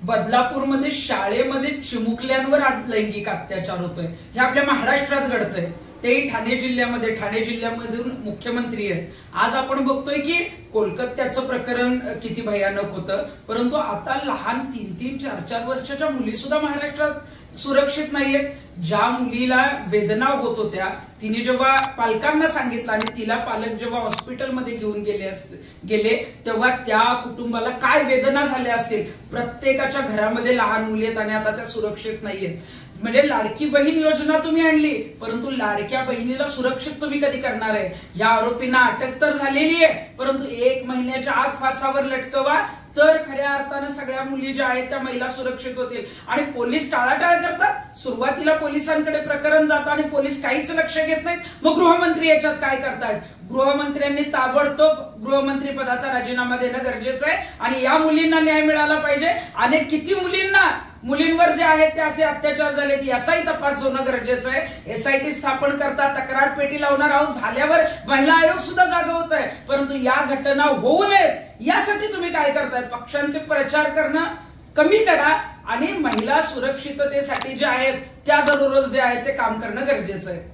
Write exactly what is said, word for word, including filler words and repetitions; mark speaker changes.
Speaker 1: बदलापूरमध्ये शाळेमध्ये चिमुकल्यांवर आज लैंगिक अत्याचार होतोय, हे आपल्या महाराष्ट्रात घडतंय, तेही ठाणे जिल्ह्यामध्ये. ठाणे जिल्ह्यामधून मुख्यमंत्री आहेत. आज आपण बघतोय की कोलकात्याचं प्रकरण किती भयानक होतं, परंतु आता लहान तीन तीन चार चार वर्षाच्या मुली सुद्धा महाराष्ट्रात सुरक्षित नाहीयेत. ज्या मुलीला वेदना होत होत्या तिने जेव्हा पालकांना सांगितलं आणि तिला पालक जेव्हा हॉस्पिटलमध्ये घेऊन गेले गेले तेव्हा त्या कुटुंबाला काय वेदना झाल्या असतील. प्रत्येकाच्या घरामध्ये लहान मुली आहेत आणि आता त्या सुरक्षित नाहीयेत. म्हणजे लाडकी बहीण योजना तुम्ही आणली, परंतु लाडक्या बहिणीला सुरक्षित तुम्ही कधी करणार आहे. या आरोपींना अटक तर झालेली आहे, परंतु एक महिन्याच्या आत फासावर लटकवा तर खऱ्या अर्थानं सगळ्या मुली ज्या आहेत त्या महिला सुरक्षित होतील. आणि पोलीस टाळाटाळ करतात. सुरुवातीला पोलिसांकडे प्रकरण जातं आणि पोलीस काहीच लक्ष घेत नाहीत. मग गृहमंत्री याच्यात काय करतायत? गृहमंत्र्यांनी ताबडतोब गृहमंत्री पदाचा राजीनामा देणं गरजेचं आहे आणि या मुलींना न्याय मिळाला पाहिजे. अनेक किती मुलींना मुलींवर जे आहेत ते असे अत्याचार झालेत याचाही तपास होणं गरजेचं आहे. एसआयटी स्थापन करता, तक्रार पेटी लावणार आहोत, झाल्यावर महिला आयोग सुद्धा जागा होत आहे. परंतु या घटना होऊ नयेत यासाठी तुम्ही काय करताय? पक्षांचे प्रचार करणं कमी करा आणि महिला सुरक्षिततेसाठी जे आहेत त्या दररोज जे आहे ते काम करणं गरजेचं आहे.